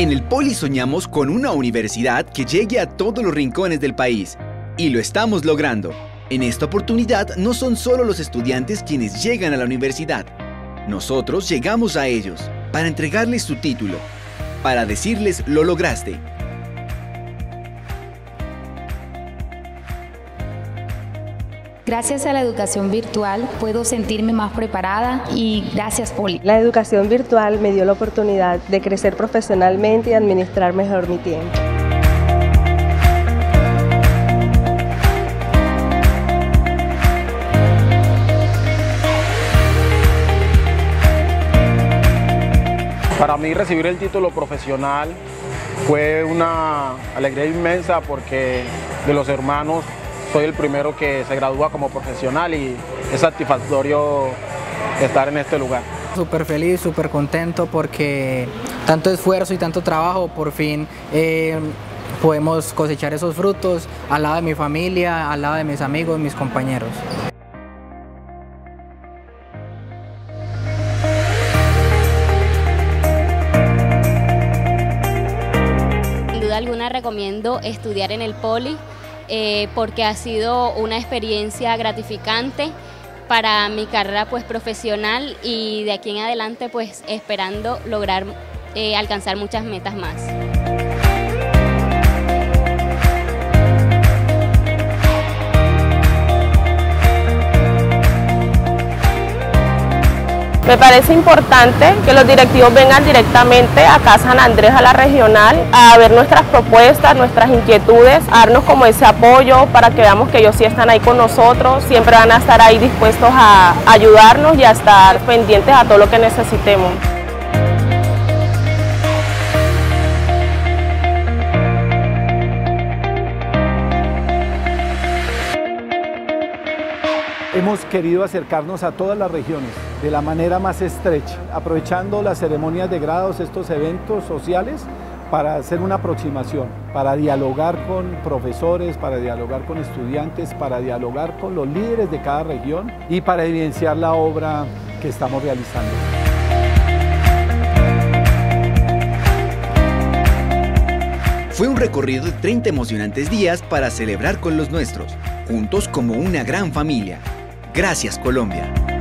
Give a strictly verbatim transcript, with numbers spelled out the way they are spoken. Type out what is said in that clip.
En el Poli soñamos con una universidad que llegue a todos los rincones del país. Y lo estamos logrando. En esta oportunidad no son solo los estudiantes quienes llegan a la universidad. Nosotros llegamos a ellos para entregarles su título, para decirles lo lograste. Gracias a la educación virtual puedo sentirme más preparada y gracias Poli. La educación virtual me dio la oportunidad de crecer profesionalmente y administrar mejor mi tiempo. Para mí recibir el título profesional fue una alegría inmensa porque de los hermanos soy el primero que se gradúa como profesional y es satisfactorio estar en este lugar. Súper feliz, súper contento porque tanto esfuerzo y tanto trabajo, por fin eh, podemos cosechar esos frutos al lado de mi familia, al lado de mis amigos, mis compañeros. Sin duda alguna recomiendo estudiar en el Poli. Eh, porque ha sido una experiencia gratificante para mi carrera pues, profesional y de aquí en adelante pues, esperando lograr eh, alcanzar muchas metas más. Me parece importante que los directivos vengan directamente acá a San Andrés, a la regional, a ver nuestras propuestas, nuestras inquietudes, a darnos como ese apoyo para que veamos que ellos sí están ahí con nosotros, siempre van a estar ahí dispuestos a ayudarnos y a estar pendientes a todo lo que necesitemos. Hemos querido acercarnos a todas las regiones de la manera más estrecha, aprovechando las ceremonias de grados, estos eventos sociales, para hacer una aproximación, para dialogar con profesores, para dialogar con estudiantes, para dialogar con los líderes de cada región y para evidenciar la obra que estamos realizando. Fue un recorrido de treinta emocionantes días para celebrar con los nuestros, juntos como una gran familia. Gracias, Colombia.